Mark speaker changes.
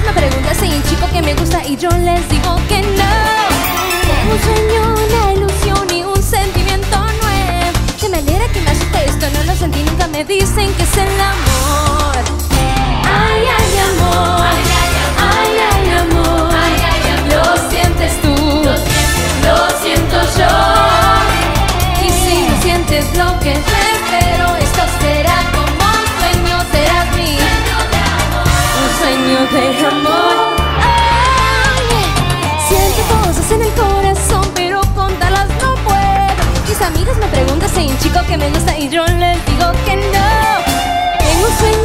Speaker 1: amigas me preguntan si hay un chico que me gusta y yo les digo que no. Tengo un sueño, una ilusión y un sentimiento nuevo. Que me alegra, que me asusta, esto no lo sentí nunca. Me dicen que es el amor. Ay, ay, amor. Ay, ay, amor. Lo sientes tú, lo siento yo. Y si lo sientes lo que ves, pero esto será como un sueño, serás mi un sueño de amor. Oh, yeah. Siento cosas en el corazón, pero contarlas no puedo. Mis amigas me preguntan si hay un chico que me gusta y yo les digo que no. Tengo un sueño,